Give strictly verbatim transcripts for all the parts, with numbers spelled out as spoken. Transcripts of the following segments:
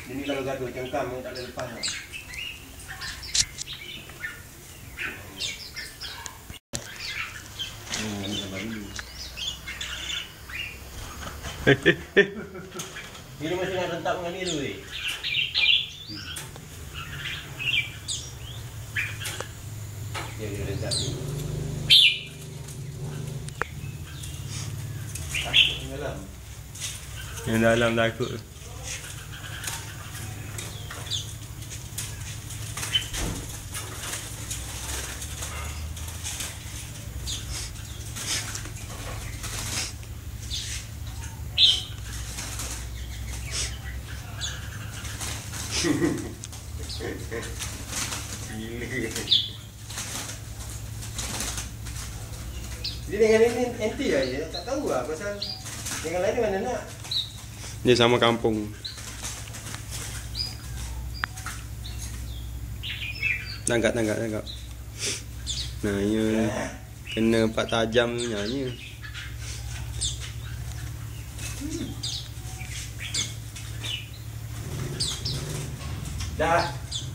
Dia ni kalau gaduh cangkam tak boleh lepas lah. Hmm, ni sabar dulu. Dia masih nak rentak dengan dia tu weh. Dia dia rentak dulu. Takut yang dalam. Yang dalam takut. Gila. Dia dengan ini anti lah je, tak tahu lah pasal dengan lain mana nak. Dia sama kampung. Tangkap, tangkap, tangkap. Nah, ya. Kena empat tajam punya nya. Hmm. Dah.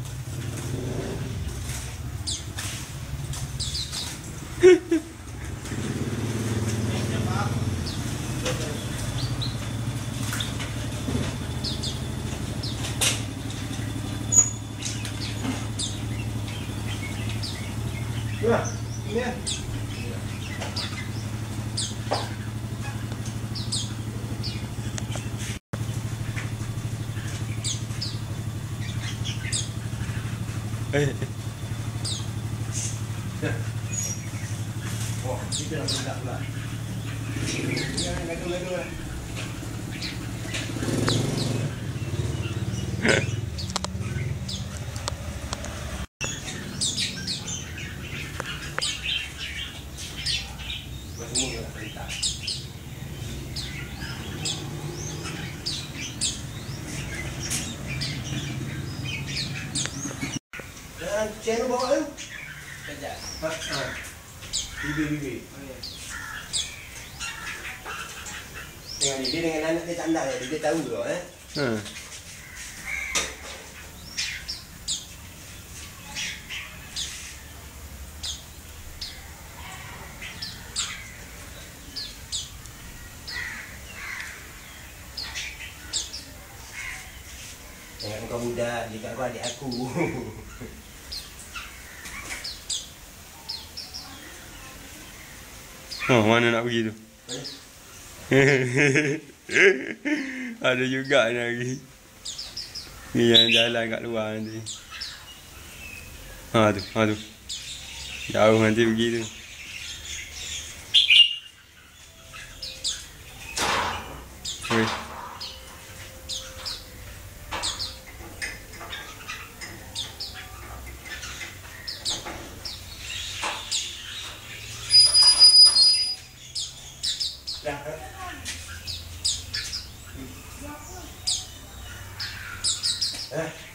Ya, ini ya. Eh. Oh, kita nak minta pula. Ini gaduh-gaduh lah. Semua nak minta. Channel bawa tu. Kejap. Ha. Ha. Bibi-bibi. Tengok ni, dia dengan anak dia tak nak dia, dia tahu tu eh. Ha. Tengok kau budak, dia kat kau adik aku. Oh, mana nak pergi tu? Ada juga lagi. Ni yang jalan kat luar nanti. Ha tu, ha tu. Jauh nanti pergi tu. Weh. Dah. Eh.